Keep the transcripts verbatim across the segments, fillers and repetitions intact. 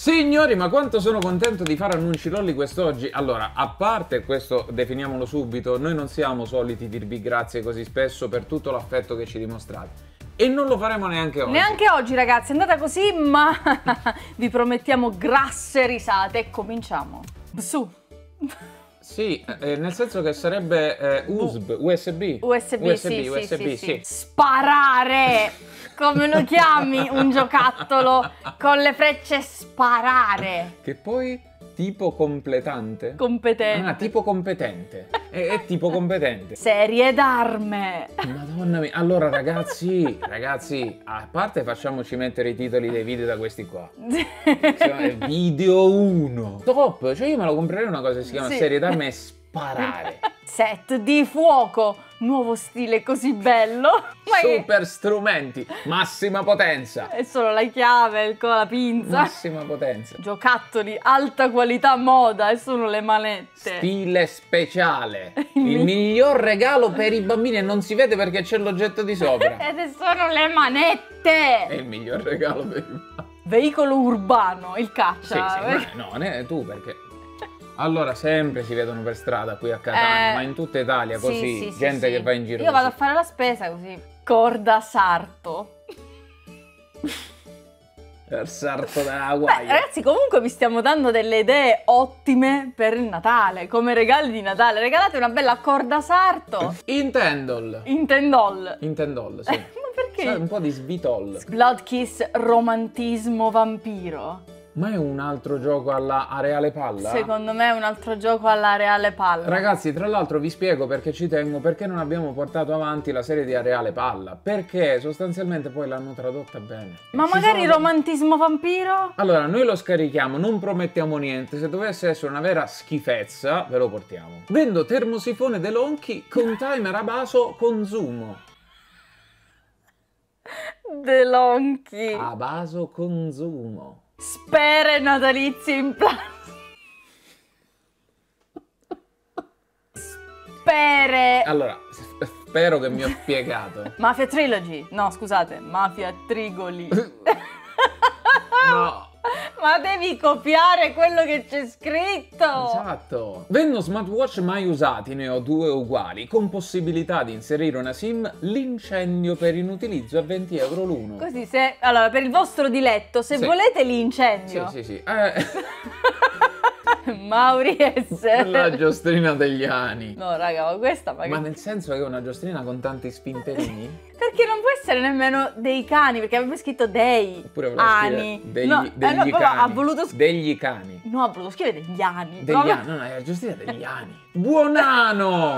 Signori, ma quanto sono contento di fare annunci lolli quest'oggi. Allora, a parte questo, definiamolo subito, noi non siamo soliti dirvi grazie così spesso per tutto l'affetto che ci dimostrate. E non lo faremo neanche oggi. Neanche oggi, ragazzi, è andata così, ma vi promettiamo grasse risate e cominciamo. Su. Sì, eh, nel senso che sarebbe eh, U S B, U S B. U S B, U S B, sì, U S B, sì, sì, sì. sì. Sparare! Come lo chiami un giocattolo con le frecce? Sparare! Che poi tipo completante. Competente. Ah, tipo competente. È, è tipo competente. Serie d'arme. Madonna mia. Allora ragazzi, ragazzi, a parte facciamoci mettere i titoli dei video da questi qua. Video uno. Top, cioè io me lo comprerei una cosa che si chiama Sì. serie d'arme e sparare. Set di fuoco. Nuovo stile così bello. Ma che- Super strumenti, massima potenza. È solo la chiave con la pinza. Massima potenza. Giocattoli, alta qualità moda e sono le manette. Stile speciale. Il miglior regalo per i bambini e non si vede perché c'è l'oggetto di sopra. Ed sono le manette. È il miglior regalo per i bambini. Veicolo urbano, il Sì, caccia. sì, ma no, ne, tu perché... Allora, sempre si vedono per strada qui a Catania, Eh, ma in tutta Italia sì, così, sì, sì, gente sì. che va in giro Io vado a così. fare la spesa così. Corda sarto. Il sarto della Beh, guaia. ragazzi, comunque vi stiamo dando delle idee ottime per il Natale, come regali di Natale. Regalate una bella corda sarto. Intendol. Intendol. Intendol, sì. Ma perché? Sai, un po' di svitol. Blood Kiss romantismo vampiro. Ma è un altro gioco alla Areale Palla? Secondo me è un altro gioco alla Reale Palla. Ragazzi, tra l'altro vi spiego perché ci tengo, perché non abbiamo portato avanti la serie di Areale Palla. Perché sostanzialmente poi l'hanno tradotta bene. Ma Ci magari sono- romantismo vampiro? Allora, noi lo scarichiamo, non promettiamo niente, se dovesse essere una vera schifezza, ve lo portiamo. Vendo termosifone DeLonghi con timer a basso consumo. DeLonghi. A basso consumo. Spere natalizie in plastica. Spere. Allora, s- spero che mi ho spiegato. Mafia Trilogy. No, scusate, Mafia Trigoli. No. Ma devi copiare quello che c'è scritto. Esatto. Vendo smartwatch mai usati, ne ho due uguali, con possibilità di inserire una SIM, l'incendio per inutilizzo a venti euro l'uno. Così se... Allora, per il vostro diletto, se Sì. volete Sì, l'incendio. sì, sì. Eh, Mauri S. la giostrina degli ani. No, raga, ma questa magari... Ma nel senso che è una giostrina con tanti spinterini? Perché non può essere nemmeno dei cani, perché aveva scritto dei Oppure voleva ani. scrivere degli, No, eh, degli no, proprio cani. ha voluto scrivere... Degli cani. No, ha voluto scrivere degli ani. Degli Come- ani. No, no, è la giostina degli ani. Buonano!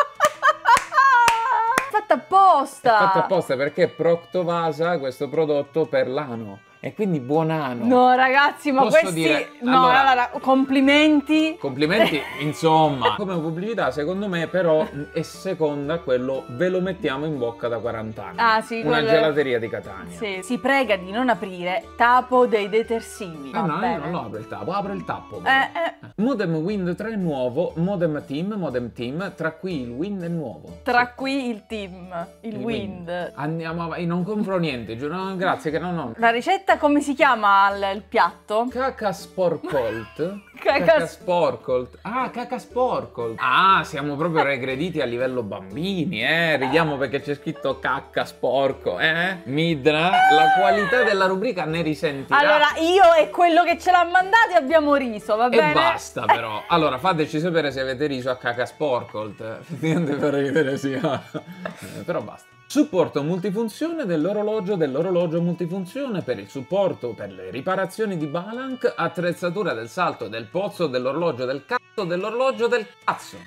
Fatta apposta. Fatto apposta perché Proctovasa questo prodotto per l'ano. E quindi buonano. No, ragazzi, ma Posso questi... dire- No, allora- allora, complimenti. Complimenti, insomma. Come pubblicità, secondo me, però, è seconda a quello ve lo mettiamo in bocca da quaranta anni. Ah, sì, Una quello- gelateria di Catania. Sì, si prega di non aprire tapo dei detersivi. Ah Va no, io bene. non lo apro il tappo, apro il tappo. Eh, eh, Modem Wind tre nuovo, modem team, modem team, tra cui il Wind è nuovo. tra qui il team, il, Il wind. Andiamo avanti, non compro niente, giuro, no, grazie che non ho. La ricetta come si chiama il, il piatto? Caca sporcolt. Caca- Caca sporcolt. Ah, caca sporcolt. Ah, siamo proprio regrediti a livello bambini, eh. Ridiamo perché c'è scritto cacca sporco, eh. Midna, la qualità della rubrica ne risentirà. Allora, io e quello che ce l'ha mandati abbiamo riso, va E bene? basta però. Allora, fateci sapere se avete riso a caca sporcolt. Effettivamente per ridere sia. Eh, però basta. Supporto multifunzione dell'orologio dell'orologio multifunzione per il supporto per le riparazioni di Balanc, attrezzatura del salto del pozzo dell'orologio del cazzo dell'orologio del cazzo.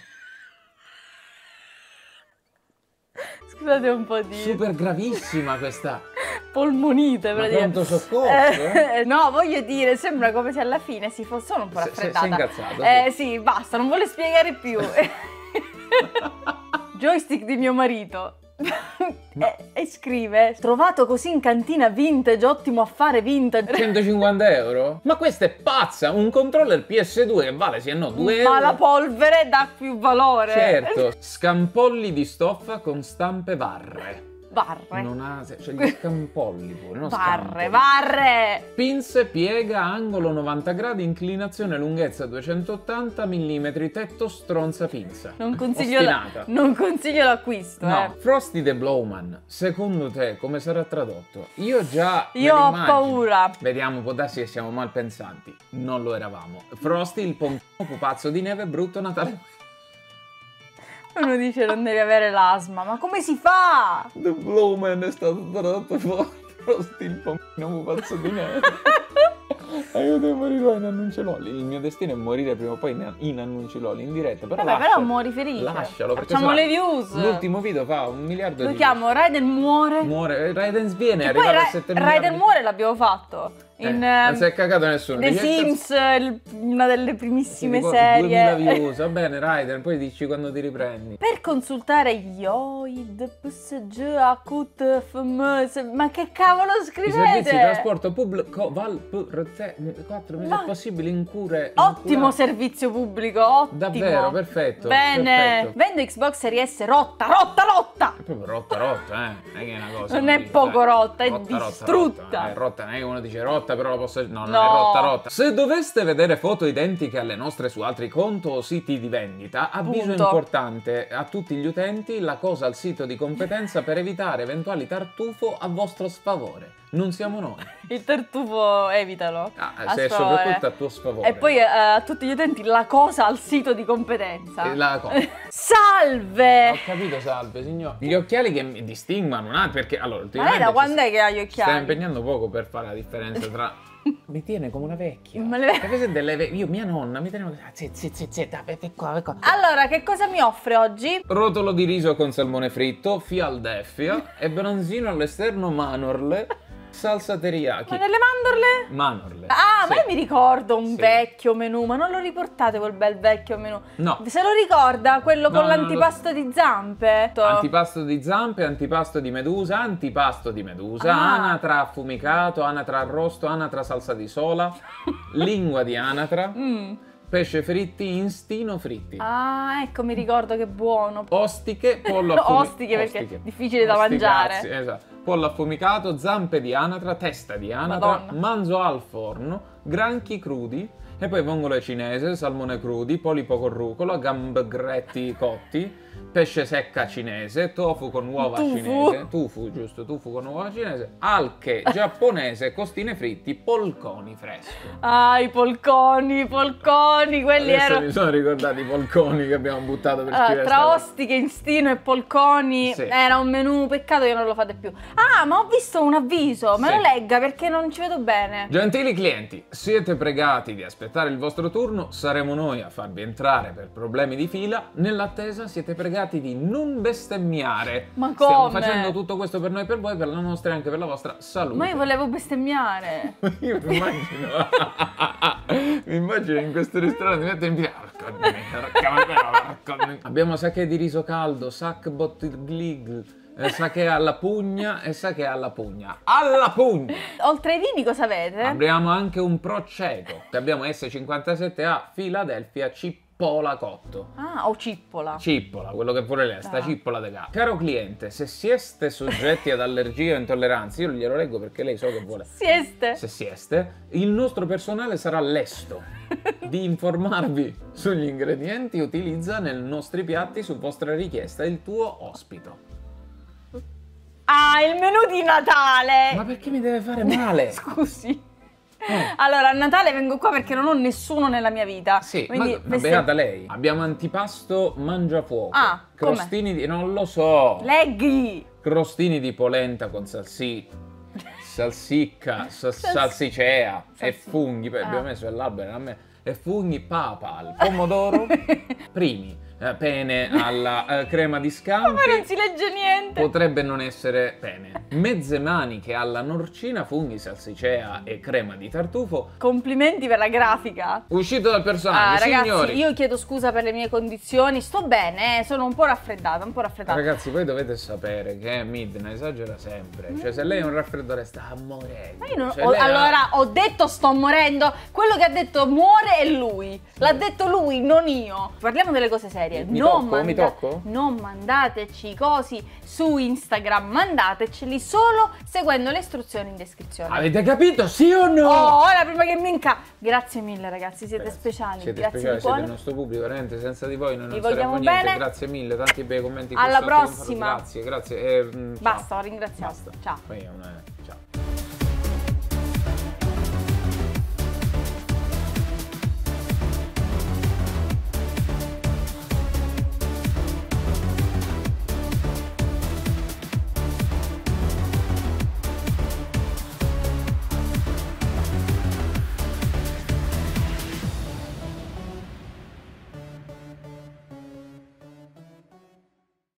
Scusate un po' di Super gravissima questa. polmonite, Ma praticamente. pronto soccorso? Eh, no, voglio dire, sembra come se alla fine si fosse solo un po' Se- se- raffreddata. sei incazzato, Eh sì, basta, non vuole spiegare più. Joystick di mio marito. e, e scrive: trovato così in cantina vintage, ottimo affare vintage. centocinquanta euro? Ma questa è pazza! Un controller P S due che vale sì e no due euro. Ma la polvere dà più valore. Certo, scampolli di stoffa con stampe varre. Barre. Non ha... Cioè gli scampolli pure, no? Barre, Scampoli. barre. Pinze, piega, angolo novanta gradi, inclinazione, lunghezza duecentottanta millimetri, tetto, stronza, pinza. Non consiglio, la, non consiglio l'acquisto, no. eh. Frosty the Blowman, secondo te come sarà tradotto? Io già Io ho paura. Vediamo, può darsi che siamo mal pensanti. Non lo eravamo. Frosty, il pompino pupazzo di neve, brutto Natale. Uno dice non devi avere l'asma, ma come si fa? The Blowman è stato tradotto fuori. Frosty, il pompino pupazzo di neve. Aiuto, morirò in annunci lolli. Il mio destino è morire prima o poi in, in annunci lolli in diretta. Però, vabbè, però muori felice. Lascialo, perché facciamo le views. L'ultimo video fa un miliardo Lo di... Lo chiamo Raiden muore. Muore. Raiden sviene, è arrivato arrivato a sette miliardi. Raiden muore l'abbiamo fatto. In, eh, non si è cagato nessuno. The Sims, il, una delle primissime serie. duemila views, va bene Raiden, poi dici quando ti riprendi. Per consultare Yoid, P S G, Acut, F M S, ma che cavolo scrivete? I servizi di trasporto pubblico, Val, quattro mesi ma... possibili in cure. Ottimo in cura... servizio pubblico, ottimo. Davvero, perfetto. Bene. Perfetto. Vendo Xbox Series S rotta, rotta, rotta. È proprio rotta, rotta, eh. Non è che è una cosa. Non è dice, poco eh. rotta, è rotta, distrutta. Rotta, rotta. È rotta, non è che uno dice rotta, però la posso... No, non no. è rotta, rotta. Se doveste vedere foto identiche alle nostre su altri conto o siti di vendita, avviso Punto. importante a tutti gli utenti, la cosa al sito di competenza per evitare eventuali tartufo a vostro sfavore. Non siamo noi. Il tartufo evitalo. Ah, se è soprattutto a tuo sfavore. E poi eh, a tutti gli utenti la cosa al sito di competenza. La cosa. Salve! Ho capito, salve signor. Gli occhiali che mi distinguono, no? Perché allora Ma lei da quando è che ha gli occhiali? Sta impegnando poco per fare la differenza tra... Mi tiene come una vecchia. Ma le... Capite delle ve... Io, mia nonna, mi teneva... Zit, zit, zit, zit, vai qua, vai qua. Allora, che cosa mi offre oggi? Rotolo di riso con salmone fritto, Philadelphia e bronzino all'esterno Manorle, salsa teriyaki. Ma delle mandorle? Manorle. Ah, sì. ma io mi ricordo un sì. vecchio menù, ma non lo riportate quel bel vecchio menù? No. Se lo ricorda, quello no, con no, l'antipasto lo... di zampe? Antipasto di zampe, antipasto di medusa, antipasto di medusa, ah. anatra affumicato, anatra arrosto, anatra salsa di sola, lingua di anatra. Mm. Pesce fritti, instino fritti. Ah, ecco, mi ricordo che buono. Ostiche, pollo affumicato. Ostiche perché è difficile da mangiare. Cazzi, esatto. Pollo affumicato, zampe di anatra, testa di anatra, Madonna. manzo al forno, granchi crudi e poi vongole cinese, salmone crudi, polipo con rucola, gambegretti cotti, pesce secca cinese, tofu con uova Tufu. cinese, tufu, giusto, tufu con uova cinese, alche giapponese, costine fritti, polconi fresco. Ah, i polconi, i polconi, quelli Adesso erano... mi sono ricordati i polconi che abbiamo buttato per Ah, scrivere tra sta ostiche, instino e polconi sì. era un menù, peccato che non lo fate più. Ah, ma ho visto un avviso, me sì. lo legga perché non ci vedo bene. Gentili clienti, siete pregati di aspettare il vostro turno, saremo noi a farvi entrare per problemi di fila. Nell'attesa siete pregati di non bestemmiare. Ma Stiamo come? facendo tutto questo per noi e per voi, per la nostra e anche per la vostra salute. Ma io volevo bestemmiare. Io mi immagino, mi immagino in questo ristorante, mi metto in piedi. Abbiamo sake di riso caldo, sac bottiglig, eh, sake alla pugna e sake alla pugna. Alla pugna! Oltre ai vini cosa avete? Abbiamo anche un prosciutto, che abbiamo S cinquantasette A Philadelphia Cippola cotto. Ah, o cippola. Cippola, quello che vuole lei, sta Ah. cippola de gatto. Caro cliente, se sieste soggetti ad allergie o intolleranze, io glielo leggo perché lei so che vuole. Sieste. Se sieste, il nostro personale sarà lesto di informarvi sugli ingredienti che utilizza nei nostri piatti su vostra richiesta il tuo ospito. Ah, il menù di Natale. Ma perché mi deve fare male? Scusi. Eh. Allora, a Natale vengo qua perché non ho nessuno nella mia vita. Sì, quindi ma veste- beata lei. Abbiamo antipasto mangiafuoco. Ah, com'è? crostini di... non lo so. Leghi. Crostini di polenta con salsiccia, salsicca, sa- salsicea e Salsiccia. funghi. Poi Ah. abbiamo messo l'albero a me. E funghi, papal, pomodoro, primi, eh, pene alla eh, crema di scampi. Ma non si legge niente. Potrebbe non essere pene. Mezze maniche alla norcina, funghi, salsicea e crema di tartufo. Complimenti per la grafica. Uscito dal personaggio, Ah, ragazzi, signori. io chiedo scusa per le mie condizioni. Sto bene, eh, sono un po' raffreddata, un po' raffreddata. Ragazzi, voi dovete sapere che Midna esagera sempre. Cioè, se lei è un raffreddore sta morendo. Ma io non- Cioè, ho- lei ha- allora, ho detto sto morendo. Quello che ha detto muore male è lui. L'ha detto lui, non io. Parliamo delle cose serie. Mi non tocco? manda- Mi tocco? Non mandateci i cosi su Instagram, mandateceli solo seguendo le istruzioni in descrizione. Avete capito, sì o no? Oh, ora prima che mi inca... Grazie mille ragazzi, siete Grazie. speciali. Siete Grazie speciali, di siete cuore. il nostro pubblico, veramente senza di voi noi non Vi saremmo vogliamo niente. bene. Grazie mille, tanti bei commenti. Alla quest'otto, prossima. Grazie, grazie. Eh, mm, ciao. Basta, ho ringraziato. Basta. Ciao. Poi è una-